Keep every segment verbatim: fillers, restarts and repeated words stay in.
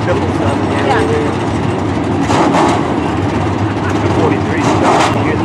triple seven. Yeah. forty-three stuff. Here's the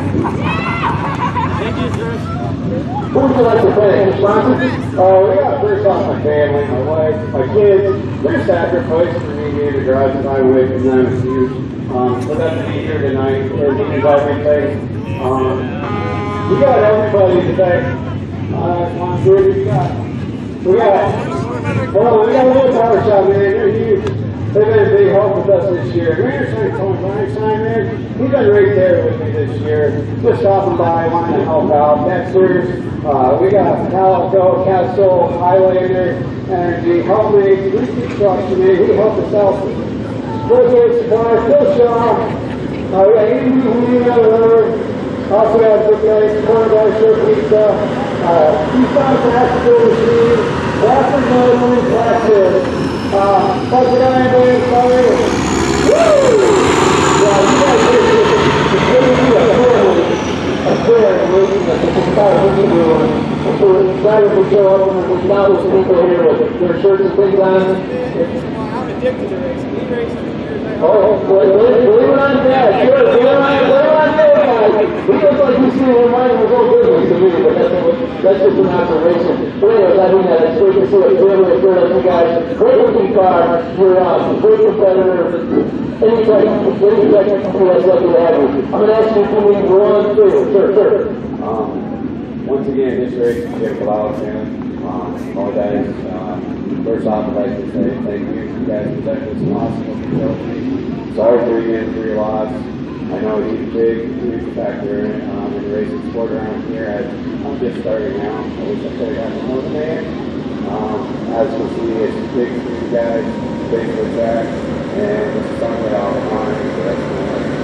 Thank you, sir. Who would you like to thank? Sponsors? Oh, we got first off my family, my wife, my kids. Their sacrifice for me being to drive the highway from them is huge. Um, for them to be here tonight, it means everything. Um, we got everybody to thank. Uh, come on, dude, we got. We got. Hold on, we got a little power shop, man. They're huge. They've been a big help with us this year. Mayor Saint Tony Feinstein, man, he's been right there with me this year. Just stopping by, wanting to help out. Texters, uh, we got Calico, Castle, Highlander, Energy, Helpmates, Reese Construction, man, he helped us out. Raceway Supply, Phil Shaw, uh, we got Andy Lee on the river. Also got Big Guys, Corner Guys, Shirt Pizza, uh, Eastside Tactical Machine, Blackford Modeling, Blackford. Uh, Bucket Iron Band, sorry. Woo! Yeah, you guys did it. It's really be a family affair, making a entire movie room. And so we're excited to show up and there's countless people here with their shirts and things on. I'm addicted to racing. We race for years. Oh, believe it or not, yeah, sure. Believe it or not, guys. He looks like he's seeing his mind was all business to me, but that's, that's just an observation. But anyways, I mean that. It's great to see a family of good like you guys. Great looking car. You're awesome. Great competitor. Anytime, anytime you can do that's lucky to have you. I'm going to ask you to move one, two. Sure, sure. Um, once again, this race is Jim Blau, man. Um, all guys, um, first off, I'd like to say thank you. You guys have done this awesome facility. Sorry for you and for your loss. I know he's a big, huge factor um, in the racing sport around here. I, I'm just starting now. I wish I could have gotten more than that. Um, as we see, it's big for you guys, big for the track, and it's something I'll honor you for that.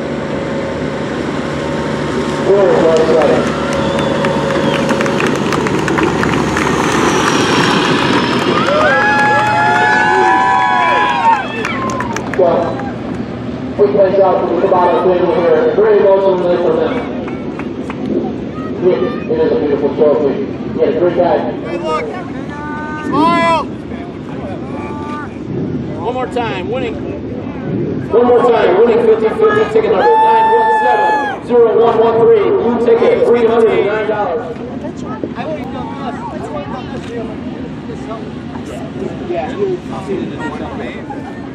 Very well said. Well, big thanks out to the Tabata family here. Very emotional night for them. It, it is a beautiful trophy. He had a great guy. Good luck. Smile. One more time. Winning. One more time. Winning fifty fifty ticket number nine one seven zero one one three. Blue ticket, three hundred nine dollars. I won't even go plus. Yeah. Yeah.